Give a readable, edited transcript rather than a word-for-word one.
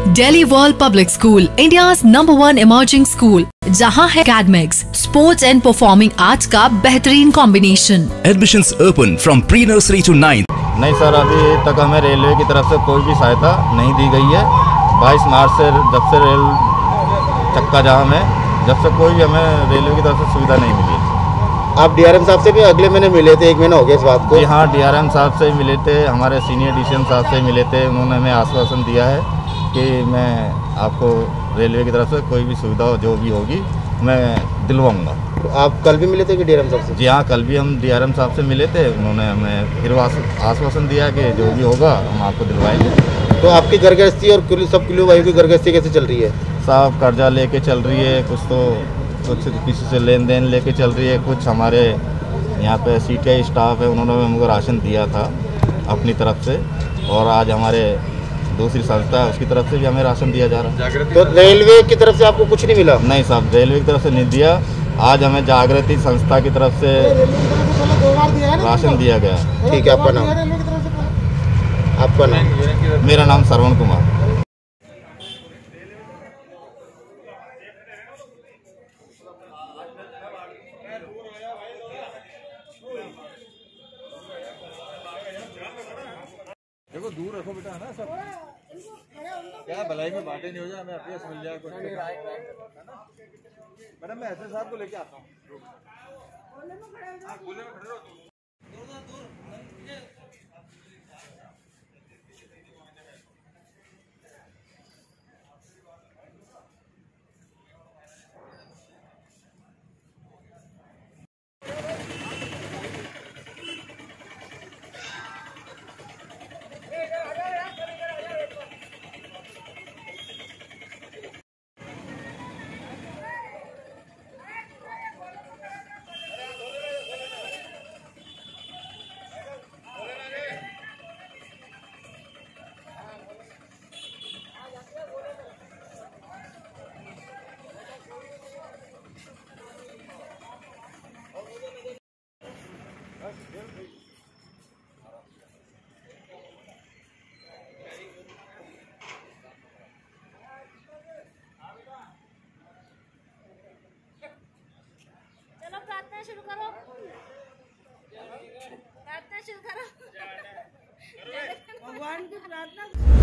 Delhi world public school, India's number 1 emerging school, जहां है academics, sports and performing arts का बेहतरीन combination. Admissions open from pre-nursery to 9th। नहीं sir, अभी तक हमें रेलवे की तरफ से कोई भी सहायता नहीं दी गई है। 22 मार्च से जब से रेल चक्का जाम है, जब से कोई भी हमें रेलवे की तरफ से सुविधा नहीं मिली। आप डीआरएम साहब से भी अगले महीने मिले थे, 1 महीना हो गया इस बात को। जी हाँ, डीआरएम साहब से मिले थे, हमारे सीनियर डीसीएम साहब से मिले थे। उन्होंने हमें आश्वासन दिया है कि मैं आपको रेलवे की तरफ से कोई भी सुविधा जो भी होगी मैं दिलवाऊंगा। तो आप कल भी मिले थे कि डीआरएम साहब से? जी हाँ, कल भी हम डीआरएम साहब से मिले थे। उन्होंने हमें फिर आश्वासन दिया कि जो भी होगा हम आपको दिलवाएंगे। तो आपकी घर गृहस्थी और सब किलो वायु की घर गृहस्थी कैसे चल रही है? साहब कर्जा लेके चल रही है, कुछ किसी से लेन देन लेके चल रही है। कुछ हमारे यहाँ पे सीटीआई स्टाफ है, उन्होंने हमको राशन दिया था अपनी तरफ से, और आज हमारे दूसरी संस्था है उसकी तरफ से भी हमें राशन दिया जा रहा है। तो रेलवे की तरफ से आपको कुछ नहीं मिला? नहीं साहब, रेलवे की तरफ से नहीं दिया। आज हमें जागृति संस्था की तरफ से राशन दिया गया। ठीक है, आपका नाम? आपका नाम? मेरा नाम श्रवण कुमार। देखो दूर रखो बेटा, है ना सब। क्या भलाई में बातें नहीं हो जाए, हमें अपीस मिल जाए कुछ। मैडम मैं ऐसे साहब को लेके आता हूँ। प्रार्थना शुरू करो, प्रार्थना शुरू करो, भगवान की प्रार्थना।